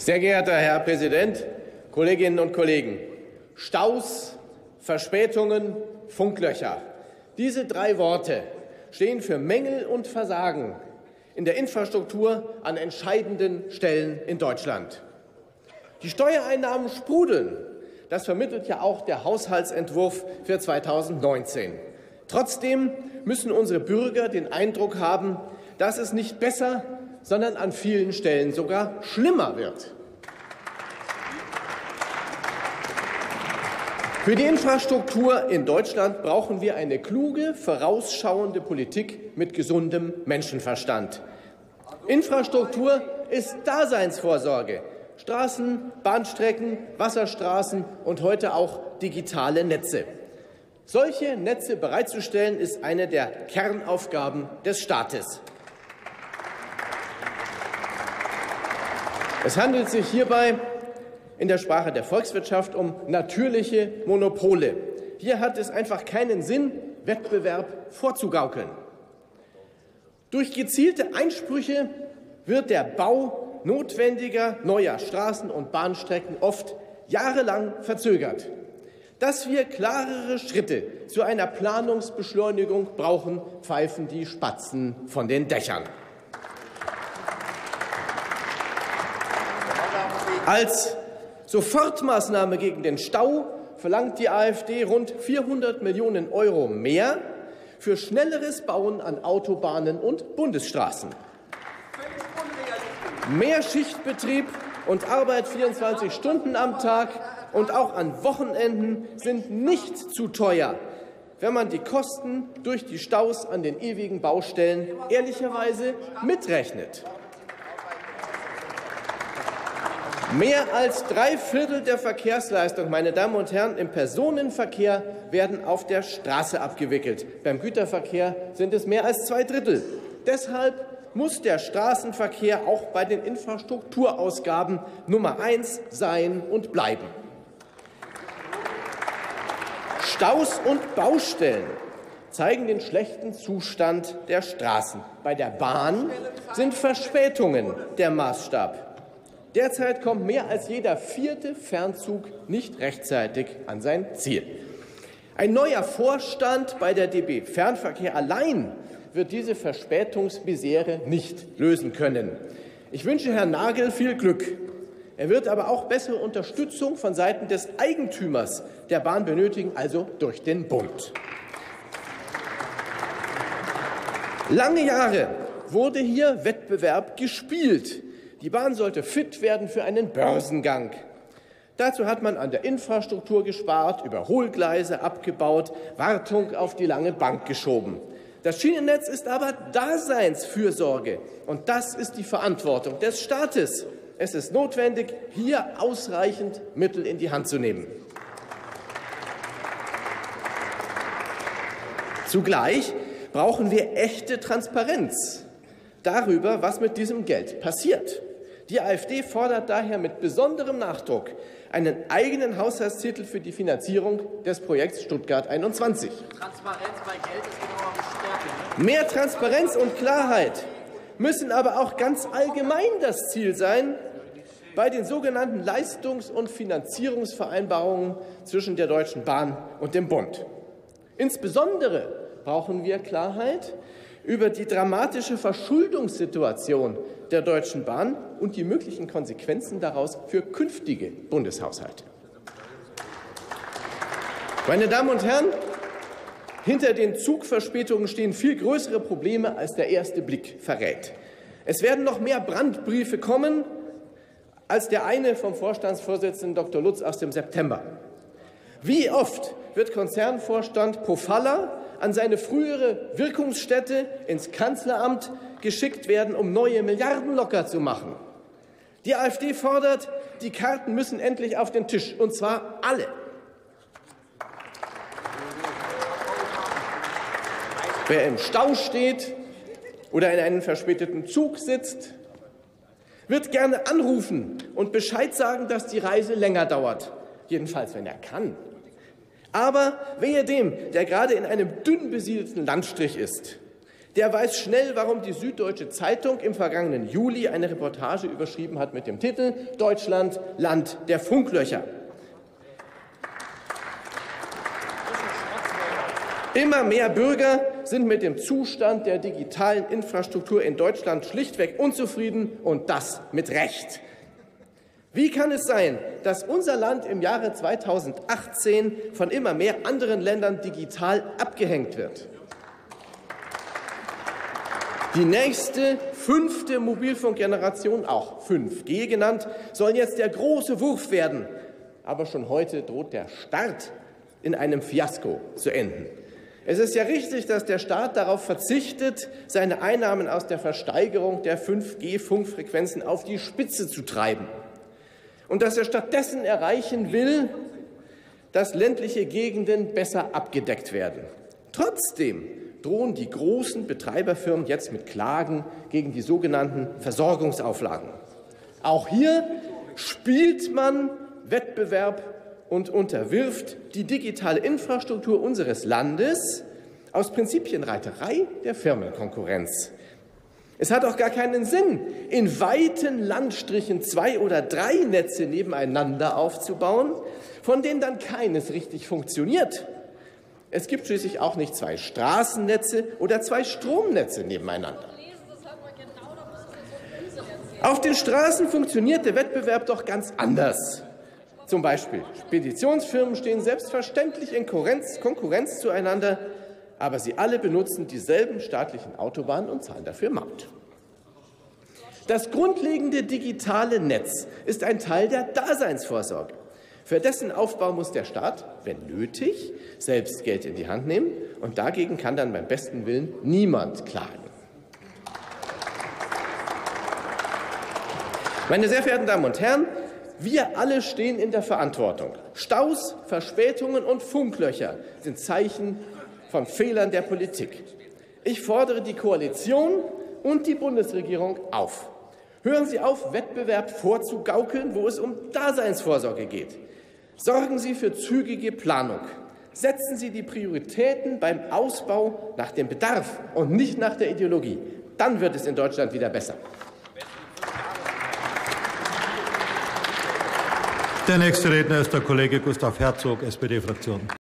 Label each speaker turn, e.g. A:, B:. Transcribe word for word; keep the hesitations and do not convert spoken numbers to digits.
A: Sehr geehrter Herr Präsident, Kolleginnen und Kollegen! Staus, Verspätungen, Funklöcher. Diese drei Worte stehen für Mängel und Versagen in der Infrastruktur an entscheidenden Stellen in Deutschland. Die Steuereinnahmen sprudeln. Das vermittelt ja auch der Haushaltsentwurf für zweitausendneunzehn. Trotzdem müssen unsere Bürger den Eindruck haben, dass es nicht besser, sondern an vielen Stellen sogar schlimmer wird. Für die Infrastruktur in Deutschland brauchen wir eine kluge, vorausschauende Politik mit gesundem Menschenverstand. Infrastruktur ist Daseinsvorsorge. Straßen, Bahnstrecken, Wasserstraßen und heute auch digitale Netze. Solche Netze bereitzustellen, ist eine der Kernaufgaben des Staates. Es handelt sich hierbei in der Sprache der Volkswirtschaft um natürliche Monopole. Hier hat es einfach keinen Sinn, Wettbewerb vorzugaukeln. Durch gezielte Einsprüche wird der Bau notwendiger neuer Straßen und Bahnstrecken oft jahrelang verzögert. Dass wir klarere Schritte zu einer Planungsbeschleunigung brauchen, pfeifen die Spatzen von den Dächern. Als Sofortmaßnahme gegen den Stau verlangt die AfD rund vierhundert Millionen Euro mehr für schnelleres Bauen an Autobahnen und Bundesstraßen. Mehr Schichtbetrieb und Arbeit vierundzwanzig Stunden am Tag und auch an Wochenenden sind nicht zu teuer, wenn man die Kosten durch die Staus an den ewigen Baustellen ehrlicherweise mitrechnet. Mehr als drei Viertel der Verkehrsleistung, meine Damen und Herren, im Personenverkehr werden auf der Straße abgewickelt. Beim Güterverkehr sind es mehr als zwei Drittel. Deshalb muss der Straßenverkehr auch bei den Infrastrukturausgaben Nummer eins sein und bleiben. Staus und Baustellen zeigen den schlechten Zustand der Straßen. Bei der Bahn sind Verspätungen der Maßstab. Derzeit kommt mehr als jeder vierte Fernzug nicht rechtzeitig an sein Ziel. Ein neuer Vorstand bei der D B Fernverkehr allein wird diese Verspätungsmisere nicht lösen können. Ich wünsche Herrn Nagel viel Glück. Er wird aber auch bessere Unterstützung von Seiten des Eigentümers der Bahn benötigen, also durch den Bund. Lange Jahre wurde hier Wettbewerb gespielt. Die Bahn sollte fit werden für einen Börsengang. Dazu hat man an der Infrastruktur gespart, Überholgleise abgebaut, Wartung auf die lange Bank geschoben. Das Schienennetz ist aber Daseinsfürsorge, und das ist die Verantwortung des Staates. Es ist notwendig, hier ausreichend Mittel in die Hand zu nehmen. Zugleich brauchen wir echte Transparenz darüber, was mit diesem Geld passiert. Die AfD fordert daher mit besonderem Nachdruck einen eigenen Haushaltstitel für die Finanzierung des Projekts Stuttgart einundzwanzig.
B: Transparenz bei Geld ist genau die Stärke.
A: Mehr Transparenz und Klarheit müssen aber auch ganz allgemein das Ziel sein bei den sogenannten Leistungs- und Finanzierungsvereinbarungen zwischen der Deutschen Bahn und dem Bund. Insbesondere brauchen wir Klarheit über die dramatische Verschuldungssituation der Deutschen Bahn und die möglichen Konsequenzen daraus für künftige Bundeshaushalte. Meine Damen und Herren, hinter den Zugverspätungen stehen viel größere Probleme, als der erste Blick verrät. Es werden noch mehr Brandbriefe kommen, als der eine vom Vorstandsvorsitzenden Doktor Lutz aus dem September. Wie oft wird Konzernvorstand Pofalla an seine frühere Wirkungsstätte ins Kanzleramt geschickt werden, um neue Milliarden locker zu machen? Die AfD fordert, die Karten müssen endlich auf den Tisch, und zwar alle. Wer im Stau steht oder in einem verspäteten Zug sitzt, wird gerne anrufen und Bescheid sagen, dass die Reise länger dauert. Jedenfalls, wenn er kann. Aber wehe dem, der gerade in einem dünn besiedelten Landstrich ist. der weiß schnell, warum die Süddeutsche Zeitung im vergangenen Juli eine Reportage überschrieben hat mit dem Titel »Deutschland, Land der Funklöcher«. Immer mehr Bürger sind mit dem Zustand der digitalen Infrastruktur in Deutschland schlichtweg unzufrieden, und das mit Recht. Wie kann es sein, dass unser Land im Jahre zweitausendachtzehn von immer mehr anderen Ländern digital abgehängt wird? Die nächste, fünfte Mobilfunkgeneration, auch fünf G genannt, soll jetzt der große Wurf werden. Aber schon heute droht der Start in einem Fiasko zu enden. Es ist ja richtig, dass der Staat darauf verzichtet, seine Einnahmen aus der Versteigerung der fünf G Funkfrequenzen auf die Spitze zu treiben. Und dass er stattdessen erreichen will, dass ländliche Gegenden besser abgedeckt werden. Trotzdem drohen die großen Betreiberfirmen jetzt mit Klagen gegen die sogenannten Versorgungsauflagen. Auch hier spielt man Wettbewerb und unterwirft die digitale Infrastruktur unseres Landes aus Prinzipienreiterei der Firmenkonkurrenz. Es hat auch gar keinen Sinn, in weiten Landstrichen zwei oder drei Netze nebeneinander aufzubauen, von denen dann keines richtig funktioniert. Es gibt schließlich auch nicht zwei Straßennetze oder zwei Stromnetze nebeneinander. Auf den Straßen funktioniert der Wettbewerb doch ganz anders. Zum Beispiel Speditionsfirmen stehen selbstverständlich in Konkurrenz, Konkurrenz zueinander, aber sie alle benutzen dieselben staatlichen Autobahnen und zahlen dafür Maut. Das grundlegende digitale Netz ist ein Teil der Daseinsvorsorge. Für dessen Aufbau muss der Staat, wenn nötig, selbst Geld in die Hand nehmen, und dagegen kann dann beim besten Willen niemand klagen. Meine sehr verehrten Damen und Herren, wir alle stehen in der Verantwortung. Staus, Verspätungen und Funklöcher sind Zeichen von Fehlern der Politik. Ich fordere die Koalition und die Bundesregierung auf. Hören Sie auf, Wettbewerb vorzugaukeln, wo es um Daseinsvorsorge geht. Sorgen Sie für zügige Planung. Setzen Sie die Prioritäten beim Ausbau nach dem Bedarf und nicht nach der Ideologie. Dann wird es in Deutschland wieder besser.
C: Der nächste Redner ist der Kollege Gustav Herzog, S P D-Fraktion.